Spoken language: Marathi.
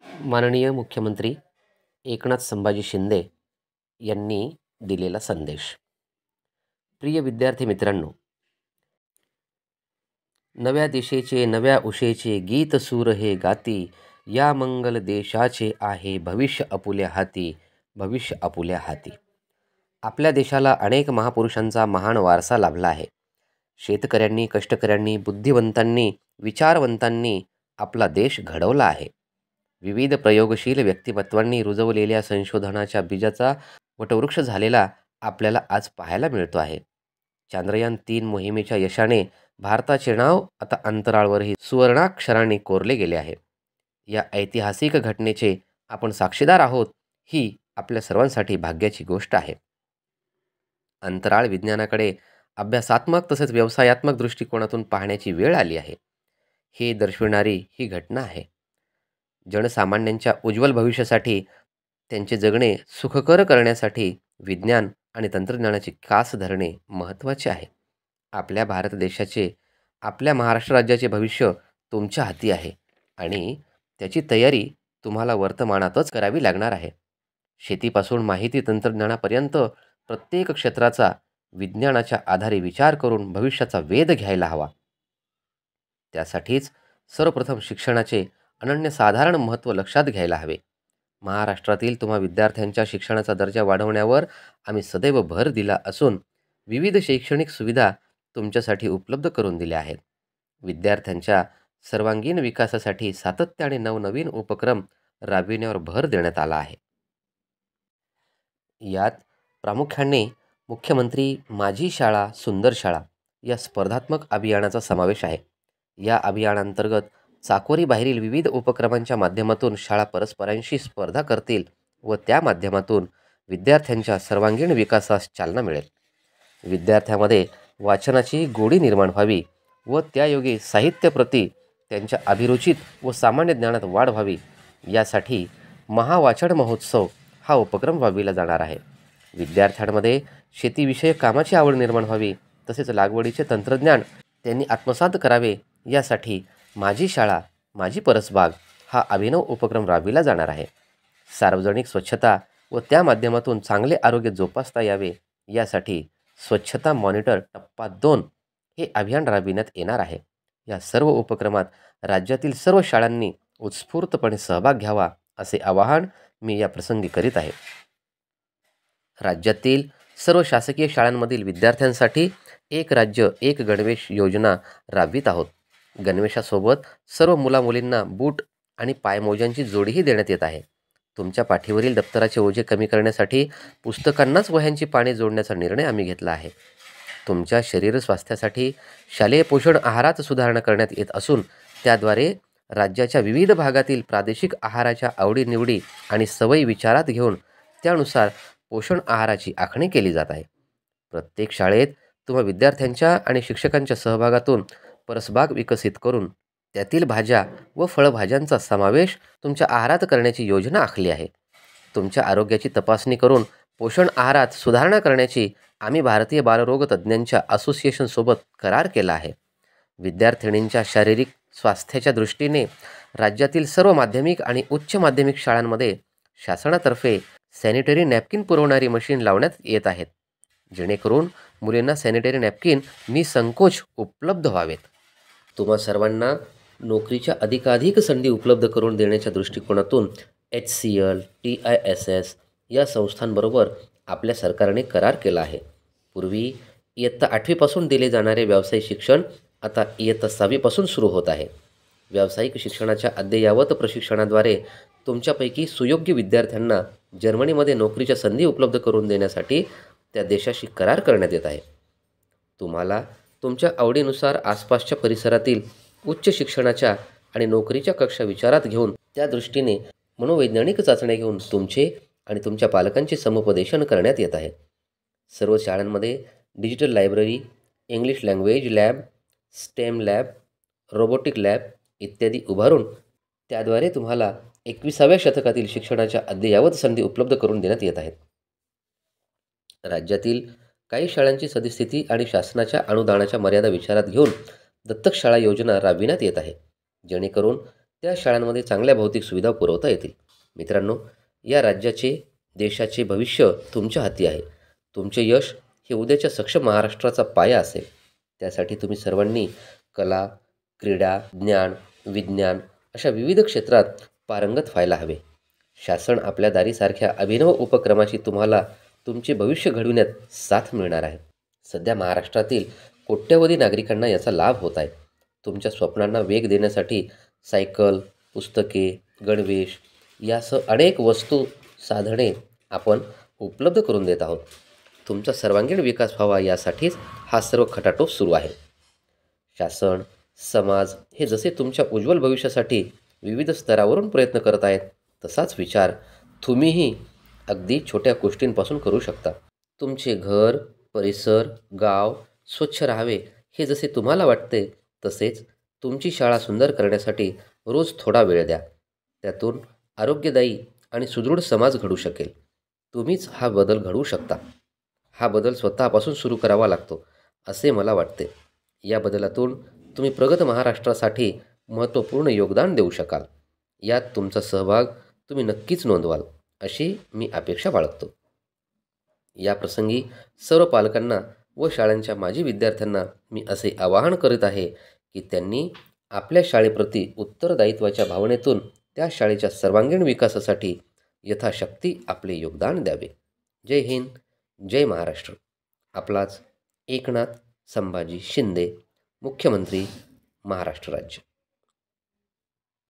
माननीय मुख्यमंत्री एकनाथ संभाजी शिंदे यांनी दिलेला संदेश. प्रिय विद्यार्थी मित्रांनो, नव्या दिशेचे नव्या उशेचे गीत सूर हे गाती, या मंगल देशाचे आहे भविष्य आपुल्या हाती, भविष्य आपुल्या हाती. आपल्या देशाला अनेक महापुरुषांचा महान वारसा लाभला आहे. शेतकऱ्यांनी, कष्टकऱ्यांनी, बुद्धिवंतांनी, विचारवंतांनी आपला देश घडवला आहे. विविध प्रयोगशील व्यक्तिमत्वांनी रुजवलेल्या संशोधनाच्या बीजाचा वटवृक्ष झालेला आपल्याला आज पाहायला मिळतो आहे. चांद्रयान-3 मोहिमेच्या यशाने भारताचे नाव आता अंतराळवरही सुवर्णाक्षरांनी कोरले गेले आहे. या ऐतिहासिक घटनेचे आपण साक्षीदार आहोत, ही आपल्या सर्वांसाठी भाग्याची गोष्ट आहे. अंतराळ विज्ञानाकडे अभ्यासात्मक तसेच व्यवसायात्मक दृष्टिकोनातून पाहण्याची वेळ आली आहे, हे दर्शविणारी ही घटना आहे. जनसामान्यांच्या उज्ज्वल भविष्यासाठी, त्यांचे जगणे सुखकर करण्यासाठी विज्ञान आणि तंत्रज्ञानाची कास धरणे महत्त्वाचे आहे. आपल्या भारत देशाचे, आपल्या महाराष्ट्र राज्याचे भविष्य तुमच्या हाती आहे आणि त्याची तयारी तुम्हाला वर्तमानातच करावी लागणार आहे. शेतीपासून माहिती तंत्रज्ञानापर्यंत प्रत्येक क्षेत्राचा विज्ञानाच्या आधारे विचार करून भविष्याचा वेध घ्यायला हवा. त्यासाठीच सर्वप्रथम शिक्षणाचे अनन्यसाधारण महत्त्व लक्षात घ्यायला हवे. महाराष्ट्रातील तुम्हा विद्यार्थ्यांच्या शिक्षणाचा दर्जा वाढवण्यावर आम्ही सदैव भर दिला असून विविध शैक्षणिक सुविधा तुमच्यासाठी उपलब्ध करून दिल्या आहेत. विद्यार्थ्यांच्या सर्वांगीण विकासासाठी सातत्याने नवनवीन उपक्रम राबविण्यावर भर देण्यात आला आहे. यात प्रामुख्याने मुख्यमंत्री माझी शाळा सुंदर शाळा या स्पर्धात्मक अभियानाचा समावेश आहे. या अभियानांतर्गत चाकोरीबाहेरील विविध उपक्रमांच्या माध्यमातून शाळा परस्परांशी स्पर्धा करतील व त्या माध्यमातून विद्यार्थ्यांच्या सर्वांगीण विकासास चालना मिळेल. विद्यार्थ्यांमध्ये वाचनाची गोडी निर्माण व्हावी व त्यायोगे साहित्याप्रती त्यांच्या अभिरुचीत व सामान्य ज्ञानात वाढ व्हावी, यासाठी महावाचन महोत्सव हा उपक्रम राबविला जाणार आहे. विद्यार्थ्यांमध्ये शेतीविषयक कामाची आवड निर्माण व्हावी तसेच लागवडीचे तंत्रज्ञान त्यांनी आत्मसात करावे, यासाठी माझी शाळा माझी परसबाग हा अभिनव उपक्रम राबविला जाणार आहे. सार्वजनिक स्वच्छता व त्या माध्यमातून चांगले आरोग्य जोपासता यावे, यासाठी स्वच्छता मॉनिटर टप्पा 2 हे अभियान राबविण्यात येणार आहे. या सर्व उपक्रमात राज्यातील सर्व शाळांनी उत्स्फूर्तपणे सहभाग घ्यावा, असे आवाहन मी या प्रसंगी करीत आहे. राज्यातील सर्व शासकीय शाळांमधील विद्यार्थ्यांसाठी एक राज्य एक गणवेश योजना राबवित आहोत. गणवेशासोबत सर्व मुलामुलींना बूट आणि पायमोज्यांची जोडीही देण्यात येत आहे. तुमच्या पाठीवरील दप्तराचे ओझे कमी करण्यासाठी पुस्तकांनाच वह्यांची पाने जोडण्याचा निर्णय आम्ही घेतला आहे. तुमच्या शरीर स्वास्थ्यासाठी शालेय पोषण आहारात सुधारणा करण्यात येत असून त्याद्वारे राज्याच्या विविध भागातील प्रादेशिक आहाराच्या आवडीनिवडी आणि सवयी विचारात घेऊन त्यानुसार पोषण आहाराची आखणी केली जात आहे. प्रत्येक शाळेत तुम्हा विद्यार्थ्यांच्या आणि शिक्षकांच्या सहभागातून परसबाग विकसित करून त्यातील भाज्या व फळभाज्यांचा समावेश तुमच्या आहारात करण्याची योजना आखली आहे. तुमच्या आरोग्याची तपासणी करून पोषण आहारात सुधारणा करण्याची आम्ही भारतीय बालरोग तज्ज्ञांच्या असोसिएशनसोबत करार केला आहे. विद्यार्थिनींच्या शारीरिक स्वास्थ्याच्या दृष्टीने राज्यातील सर्व माध्यमिक आणि उच्च माध्यमिक शाळांमध्ये शासनातर्फे सॅनिटरी नॅपकिन पुरवणारी मशीन लावण्यात येत आहेत, जेणेकरून मुलींना सॅनिटरी नॅपकिन निसंकोच उपलब्ध व्हावेत. तुम्हा सर्वांना नोकरीच्या अधिकाधिक संधी उपलब्ध करून देण्याच्या दृष्टिकोनातून HCL, TISS या संस्थांबरोबर आपल्या सरकारने करार केला आहे. पूर्वी इयत्ता 8वीपासून दिले जाणारे व्यावसायिक शिक्षण आता इयत्ता 6वीपासून सुरू होत आहे. व्यावसायिक शिक्षणाच्या अद्ययावत प्रशिक्षणाद्वारे तुमच्यापैकी सुयोग्य विद्यार्थ्यांना जर्मनीमध्ये नोकरीच्या संधी उपलब्ध करून देण्यासाठी त्या देशाशी करार करण्यात येत आहे. तुम्हाला तुमच्या आवडीनुसार आसपासच्या परिसरातील उच्च शिक्षणाच्या आणि नोकरीच्या कक्षा विचारात घेऊन त्या दृष्टीने मनोवैज्ञानिक चाचण्या घेऊन तुमचे आणि तुमच्या पालकांचे समुपदेशन करण्यात येत आहे. सर्व शाळांमध्ये digital library, English language lab, STEM lab, robotic lab इत्यादी उभारून त्याद्वारे तुम्हाला 21व्या शतकातील शिक्षणाच्या अद्ययावत संधी उपलब्ध करून देण्यात येत आहेत. राज्यातील काही शाळांची सद्यस्थिती आणि शासनाच्या अनुदानाच्या मर्यादा विचारात घेऊन दत्तक शाळा योजना राबविण्यात येत आहे, जेणेकरून त्या शाळांमध्ये चांगल्या भौतिक सुविधा पुरवता येतील. मित्रांनो, या राज्याचे, देशाचे भविष्य तुमच्या हाती आहे. तुमचे यश हे उद्याच्या सक्षम महाराष्ट्राचा पाया असेल. त्यासाठी तुम्ही सर्वांनी कला, क्रीडा, ज्ञान, विज्ञान अशा विविध क्षेत्रात पारंगत व्हायला हवे. शासन आपल्या दारीसारख्या अभिनव उपक्रमाची तुम्हाला तुमचे भविष्य घडविण्यात साथ मिळणार आहे. सध्या महाराष्ट्रातील कोट्यवधी नागरिकांना याचा लाभ होत आहे. तुमच्या स्वप्नांना वेग देण्यासाठी सायकल, पुस्तके, गणवेश यासह अनेक वस्तू, साधने आपण उपलब्ध करून देत आहोत. तुमचा सर्वांगीण विकास व्हावा यासाठीच हा सर्व खटाटोप सुरू आहे. शासन, समाज हे जसे तुमच्या उज्ज्वल भविष्यासाठी विविध स्तरावरून प्रयत्न करत आहेत, तसाच विचार तुम्हीही अगदी छोट्या गोष्टींपासून करू शकता. तुमचे घर, परिसर, गाव स्वच्छ राहावे हे जसे तुम्हाला वाटते, तसेच तुमची शाळा सुंदर करण्यासाठी रोज थोडा वेळ द्या. त्यातून आरोग्यदायी आणि सुदृढ समाज घडू शकेल. तुम्हीच हा बदल घडवू शकता. हा बदल स्वतःपासून सुरू करावा लागतो असे मला वाटते. या बदलातून तुम्ही प्रगत महाराष्ट्रासाठी महत्त्वपूर्ण योगदान देऊ शकाल. यात तुमचा सहभाग तुम्ही नक्कीच नोंदवाल अशी मी अपेक्षा बाळगतो. या प्रसंगी सर्व पालकांना व शाळांच्या माजी विद्यार्थ्यांना मी असे आवाहन करीत आहे की त्यांनी आपल्या शाळेप्रती उत्तरदायित्वाच्या भावनेतून त्या शाळेच्या सर्वांगीण विकासासाठी यथाशक्ती आपले योगदान द्यावे. जय हिंद, जय महाराष्ट्र. आपलाच एकनाथ संभाजी शिंदे, मुख्यमंत्री, महाराष्ट्र राज्य.